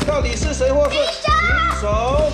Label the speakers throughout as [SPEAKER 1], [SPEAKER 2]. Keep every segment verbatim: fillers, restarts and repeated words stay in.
[SPEAKER 1] 到底是谁获胜？平手。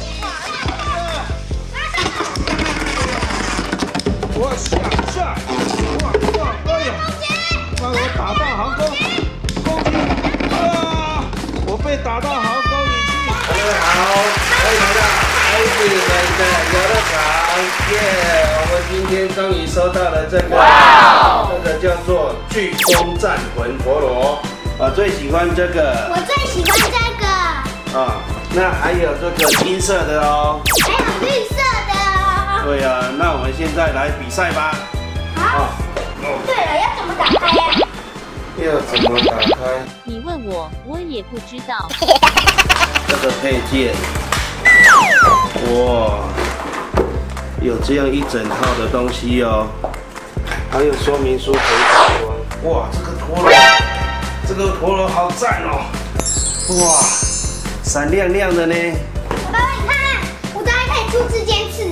[SPEAKER 1] 我下下，哇哇，哎呀！把我打到航空攻击啊！我被打到航空仪器。大家好，欢迎来到孩子们的游乐场。耶！我们今天终于收到了这个，哇，这个叫做飓风战魂陀螺。我最喜欢这个。我最喜欢这个。啊，那还有这个金色的哦。还有绿色的哦。对啊，那我们现在来比赛吧。好。对了，要怎么打开呀？要怎么打开？
[SPEAKER 2] 你问我，我也不知道。
[SPEAKER 1] 这个配件，哇，有这样一整套的东西哦，还有说明书可以打光。哇，这个陀螺，这个陀螺好赞哦！哇，闪亮亮的呢。爸爸，你看，我都还可以初次尖刺。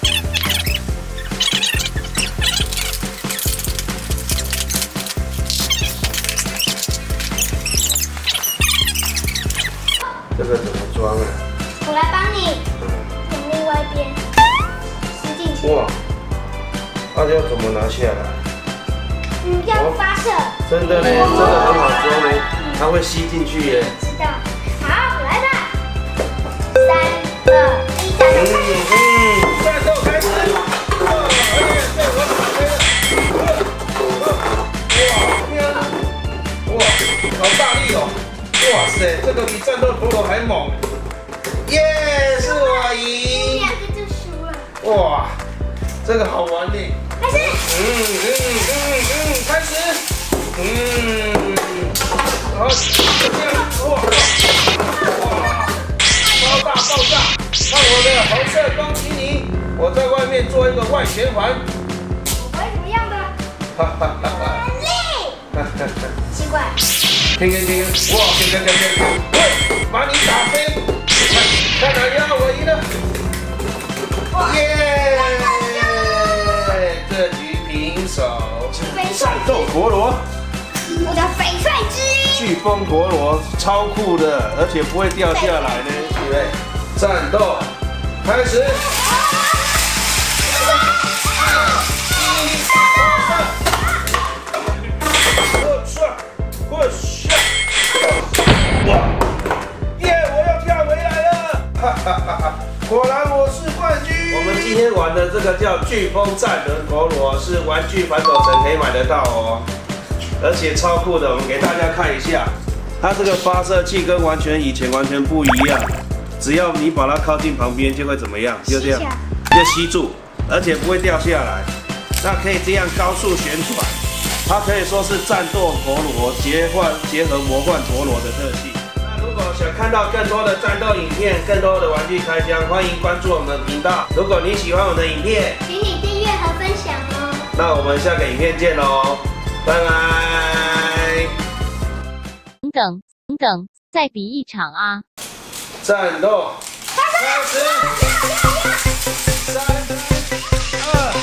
[SPEAKER 1] 这个怎么装啊？我来帮你，从另外一边吸进去。哇，那要怎么拿下来？嗯，要发射。真的呢，真的很好装呢，它会吸进去耶。知道。好，来吧。三二一，战斗开始！嗯，战斗开始！哇，而且被我打飞了。哇，哇，好大力哦！哇塞，这个比战斗陀螺还猛！耶，是我赢！两个就输了。哇，这个好玩呢。开始。嗯嗯嗯嗯，开始。嗯，好，就这样。哇哇，超大爆炸！看我的红色攻击你！我在外面做一个外旋环。我会怎么样的？哈哈哈哈。很累。哈哈哈。奇怪。停停停！哇，停停停停！喂，把你打飞！看哪呀，我赢了！耶！这局平手。战斗陀螺，我的翡翠之一。飓风陀螺超酷的，而且不会掉下来呢。对，战斗开始。果然我是冠军！我们今天玩的这个叫飓风战轮陀螺，是玩具反斗城可以买得到哦，而且超酷的。我们给大家看一下，它这个发射器跟完全以前完全不一样，只要你把它靠近旁边就会怎么样？就这样，就吸住，而且不会掉下来。那可以这样高速旋转，它可以说是战斗陀螺结换结合魔幻陀螺的特性。如果想看到更多的战斗影片，更多的玩具开箱，欢迎关注我们的频道。如果你喜欢我们的影片，请你订阅和分享哦。那我们下个影片见喽，拜拜。
[SPEAKER 2] 等等等等，再比一场啊！
[SPEAKER 1] 战斗开始，三二。